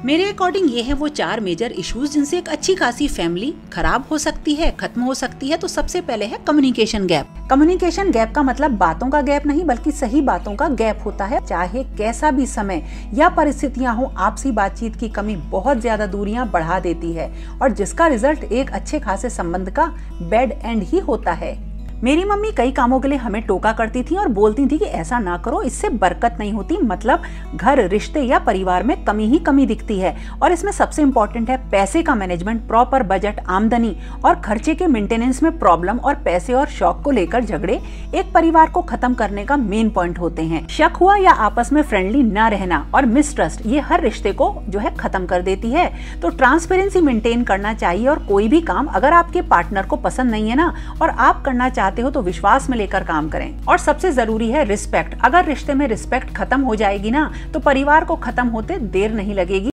मेरे अकॉर्डिंग ये है वो 4 मेजर इश्यूज जिनसे एक अच्छी खासी फैमिली खराब हो सकती है, खत्म हो सकती है। तो सबसे पहले है कम्युनिकेशन गैप। कम्युनिकेशन गैप का मतलब बातों का गैप नहीं बल्कि सही बातों का गैप होता है। चाहे कैसा भी समय या परिस्थितियां हो, आपसी बातचीत की कमी बहुत ज्यादा दूरियां बढ़ा देती है और जिसका रिजल्ट एक अच्छे खासे संबंध का बैड एंड ही होता है। मेरी मम्मी कई कामों के लिए हमें टोका करती थी और बोलती थी कि ऐसा ना करो, इससे बरकत नहीं होती। मतलब घर, रिश्ते या परिवार में कमी ही कमी दिखती है। और इसमें सबसे इम्पोर्टेंट है पैसे का मैनेजमेंट, प्रॉपर बजट, आमदनी और खर्चे के मेंटेनेंस में प्रॉब्लम और पैसे और शौक को लेकर झगड़े एक परिवार को खत्म करने का मेन पॉइंट होते हैं। शक हुआ या आपस में फ्रेंडली ना रहना और मिसट्रस्ट, ये हर रिश्ते को जो है खत्म कर देती है। तो ट्रांसपेरेंसी मेंटेन करना चाहिए और कोई भी काम अगर आपके पार्टनर को पसंद नहीं है ना और आप करना चाहते हो तो विश्वास में लेकर काम करें। और सबसे जरूरी है रिस्पेक्ट। अगर रिश्ते में रिस्पेक्ट खत्म हो जाएगी ना तो परिवार को खत्म होते देर नहीं लगेगी।